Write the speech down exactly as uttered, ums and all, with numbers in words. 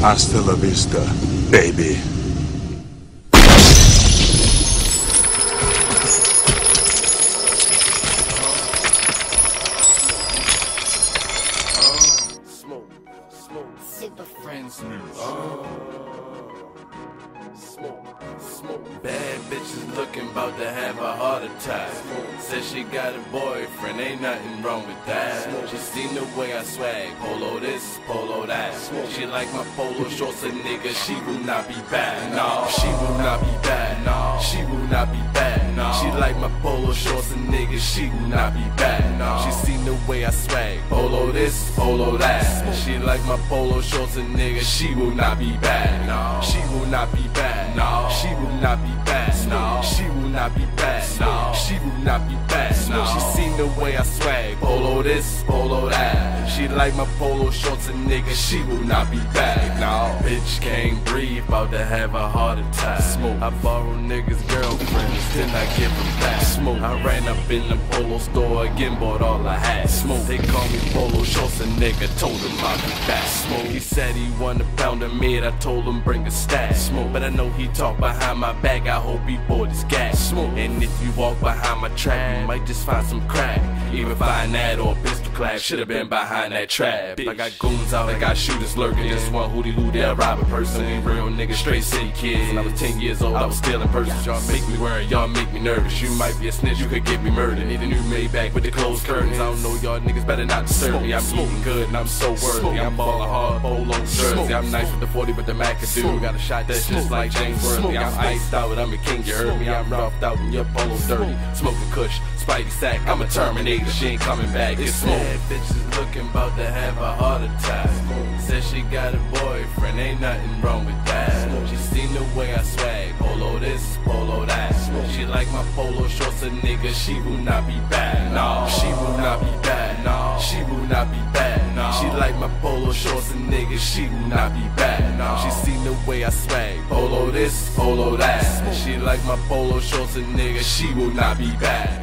Hasta la vista, baby. Superfriends news. Oh. Smoke, smoke. Bad bitches looking about to have a heart attack. Says she got a boyfriend, ain't nothing wrong with that. She seen the way I swag, polo this, polo that. She like my polo shorts, a nigga, she will not be bad. No, she will not be bad. No, she will not be bad. No, she like my polo shorts, a nigga, she will not be bad. No, she seen the way I swag, polo this, polo that. She like my polo shorts, a nigga, she will not be bad. No, she will not be bad. No, she will not be bad. No, she will not be bad. No, she will not be bad. No, she seen the way I swag, polo this, polo that. She like my polo shorts, a nigga, she will not be bad. No, bitch can't breathe, about to have a heart attack. Smoke. I borrow niggas' girlfriends, then I give them back. Smoke. I ran up in the polo store again, bought all I had. Smoke. They call me polo shorts, a nigga, told him I'll be back. Smoke. He said he want a pound of meat, I told him bring a stack. Smoke. But I know he talk behind my back, I hope he bought his gas. Smoke. And if you walk behind my track, you might just find some crack. Even find that or a pistol clap, should've been behind that trap. I got goons out, I got shooters lurking. Just one hootie hoo, they'll rob a person. Ain't real nigga, straight city kids. When I was ten years old, I was stealing purses. Y'all make me worry, y'all make me nervous. You might be a snitch, you could get me murdered. Need a new Maybach with the closed curtains. I don't know, y'all niggas better not disturb me. I'm eating good and I'm so worthy. I'm ballin' hard, polo jersey. I'm nice with the forty, but the Mac can do. Got a shot that's just like James Worthy. I'm iced out, I'm a king, you heard me. I'm roughed out and your polo dirty. Smoking kush, Spidey sack, I'm a Terminator. She ain't coming back. It's smoke. Bad bitches looking about to have a heart attack. Says she got a boyfriend, ain't nothing wrong with that. She seen the way I swag, polo this, polo that. She like my polo shorts, a nigga, she will not be bad. No, she will not be bad. No, she will not be bad. No, she like my polo shorts, a nigga, she will not be bad. No, she seen the way I swag, polo this, polo that. She like my polo shorts, a nigga, she will not be bad.